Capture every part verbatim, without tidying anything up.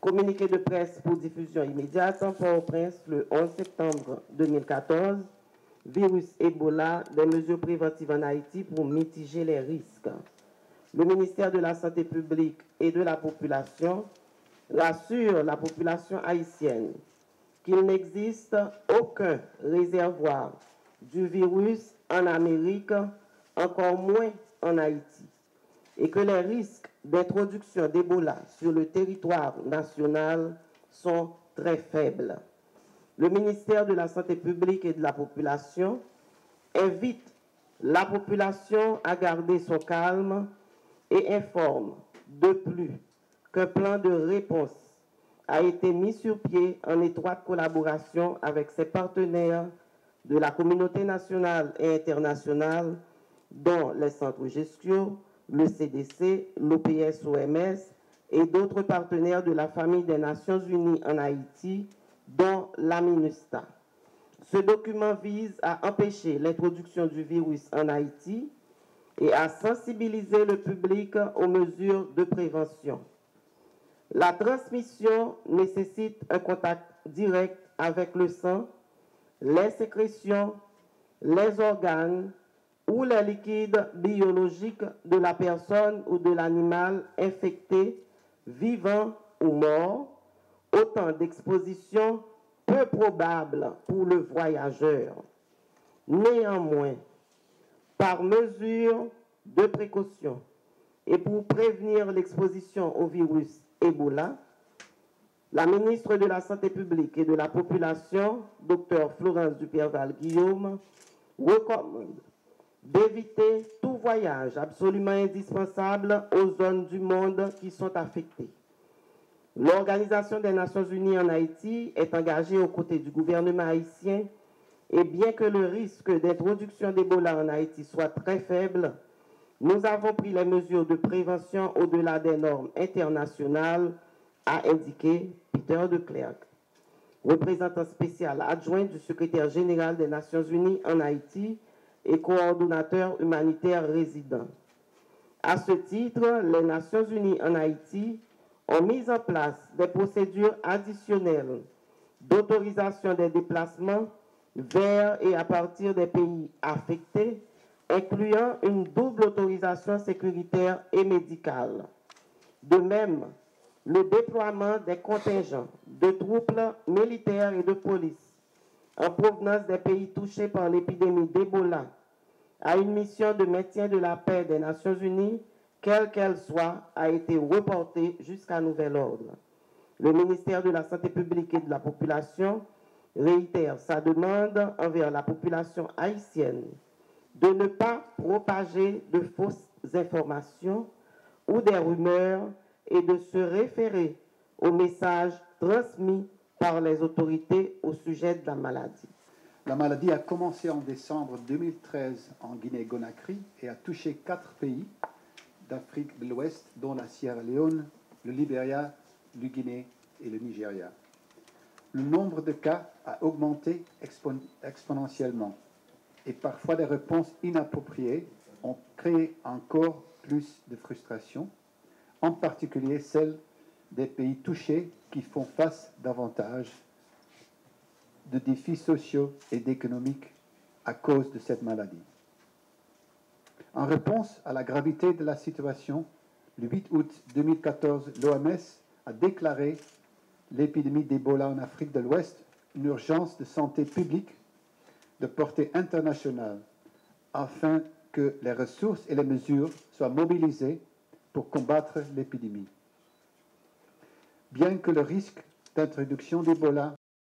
Communiqué de presse pour diffusion immédiate, Port-au-Prince, le onze septembre deux mille quatorze. Virus Ebola, des mesures préventives en Haïti pour mitiger les risques. Le ministère de la Santé publique et de la Population rassure la population haïtienne qu'il n'existe aucun réservoir du virus en Amérique, encore moins en Haïti, et que les risques d'introduction d'Ebola sur le territoire national sont très faibles. Le ministère de la Santé publique et de la Population invite la population à garder son calme et informe de plus qu'un plan de réponse a été mis sur pied en étroite collaboration avec ses partenaires de la communauté nationale et internationale, dont les centres GESCIO, le C D C, l'O P S O M S et d'autres partenaires de la famille des Nations Unies en Haïti, dont la MINUSTA. Ce document vise à empêcher l'introduction du virus en Haïti et à sensibiliser le public aux mesures de prévention. La transmission nécessite un contact direct avec le sang, les sécrétions, les organes ou les liquides biologiques de la personne ou de l'animal infecté, vivant ou mort, autant d'expositions peu probables pour le voyageur. Néanmoins, par mesure de précaution et pour prévenir l'exposition au virus Ebola, la ministre de la Santé publique et de la Population, Dr Florence Duperval-Guillaume, recommande d'éviter tout voyage absolument indispensable aux zones du monde qui sont affectées. L'Organisation des Nations Unies en Haïti est engagée aux côtés du gouvernement haïtien et bien que le risque d'introduction d'Ebola en Haïti soit très faible, nous avons pris les mesures de prévention au-delà des normes internationales, a indiqué Peter de Klerk, représentant spécial adjoint du secrétaire général des Nations Unies en Haïti et coordonnateur humanitaire résident. À ce titre, les Nations Unies en Haïti ont mis en place des procédures additionnelles d'autorisation des déplacements vers et à partir des pays affectés, incluant une double autorisation sécuritaire et médicale. De même, le déploiement des contingents de troupes militaires et de police en provenance des pays touchés par l'épidémie d'Ebola à une mission de maintien de la paix des Nations Unies, quelle qu'elle soit, a été reporté jusqu'à nouvel ordre. Le ministère de la Santé publique et de la Population réitère sa demande envers la population haïtienne de ne pas propager de fausses informations ou des rumeurs et de se référer aux messages transmis par les autorités au sujet de la maladie. La maladie a commencé en décembre deux mille treize en Guinée-Conakry et a touché quatre pays d'Afrique de l'Ouest, dont la Sierra Leone, le Libéria, le Guinée et le Nigeria. Le nombre de cas a augmenté expon exponentiellement et parfois des réponses inappropriées ont créé encore plus de frustration, en particulier celles des pays touchés qui font face davantage de défis sociaux et économiques à cause de cette maladie. En réponse à la gravité de la situation, le huit août deux mille quatorze, l'O M S a déclaré l'épidémie d'Ebola en Afrique de l'Ouest une urgence de santé publique de portée internationale afin que les ressources et les mesures soient mobilisées pour combattre l'épidémie. Bien que le risque d'introduction d'Ebola,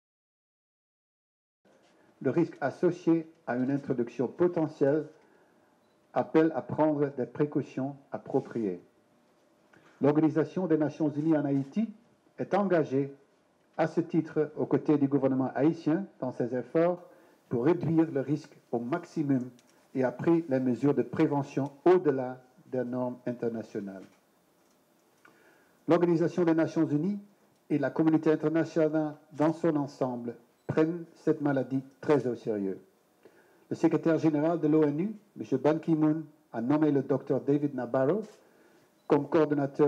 le risque associé à une introduction potentielle appelle à prendre des précautions appropriées. L'Organisation des Nations Unies en Haïti est engagée à ce titre aux côtés du gouvernement haïtien dans ses efforts pour réduire le risque au maximum et a pris les mesures de prévention au-delà des normes internationales. L'Organisation des Nations Unies et la communauté internationale dans son ensemble prennent cette maladie très au sérieux. Le secrétaire général de l'ONU, M. Ban Ki-moon, a nommé le docteur David Nabarro comme coordonnateur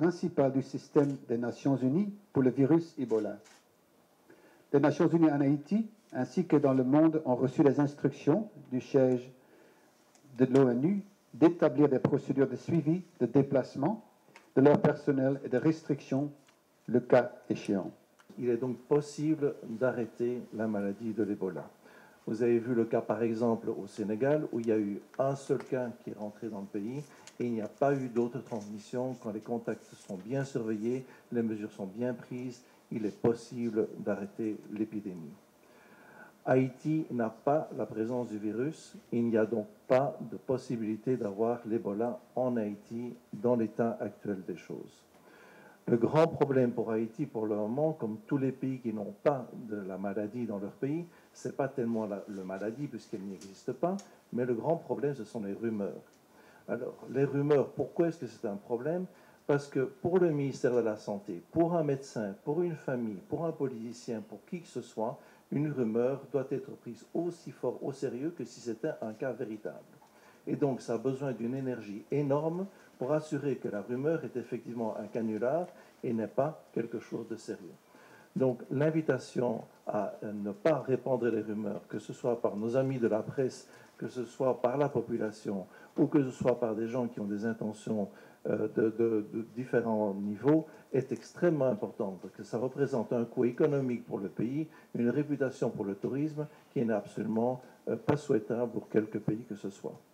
principal du système des Nations Unies pour le virus Ebola. Les Nations Unies en Haïti, ainsi que dans le monde, ont reçu les instructions du siège de l'ONU d'établir des procédures de suivi, de déplacement de leur personnel et de restriction, le cas échéant. Il est donc possible d'arrêter la maladie de l'Ebola. Vous avez vu le cas par exemple au Sénégal où il y a eu un seul cas qui est rentré dans le pays et il n'y a pas eu d'autres transmissions. Quand les contacts sont bien surveillés, les mesures sont bien prises, il est possible d'arrêter l'épidémie. Haïti n'a pas la présence du virus, il n'y a donc pas de possibilité d'avoir l'Ebola en Haïti dans l'état actuel des choses. Le grand problème pour Haïti pour le moment, comme tous les pays qui n'ont pas de la maladie dans leur pays, ce n'est pas tellement la, la maladie puisqu'elle n'existe pas, mais le grand problème ce sont les rumeurs. Alors les rumeurs, pourquoi est-ce que c'est un problème? Parce que pour le ministère de la Santé, pour un médecin, pour une famille, pour un politicien, pour qui que ce soit, une rumeur doit être prise aussi fort au sérieux que si c'était un cas véritable. Et donc, ça a besoin d'une énergie énorme pour assurer que la rumeur est effectivement un canular et n'est pas quelque chose de sérieux. Donc, l'invitation à ne pas répandre les rumeurs, que ce soit par nos amis de la presse, que ce soit par la population ou que ce soit par des gens qui ont des intentions euh, de, de, de différents niveaux, est extrêmement importante, parce que ça représente un coût économique pour le pays, une réputation pour le tourisme qui n'est absolument euh, pas souhaitable pour quelque pays que ce soit.